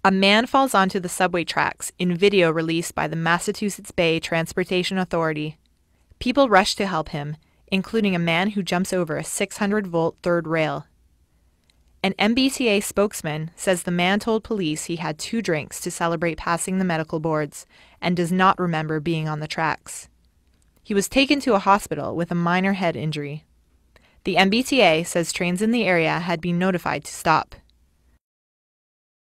A man falls onto the subway tracks in video released by the Massachusetts Bay Transportation Authority. People rush to help him, including a man who jumps over a 600-volt third rail. An MBTA spokesman says the man told police he had 2 drinks to celebrate passing the medical boards and does not remember being on the tracks. He was taken to a hospital with a minor head injury. The MBTA says trains in the area had been notified to stop.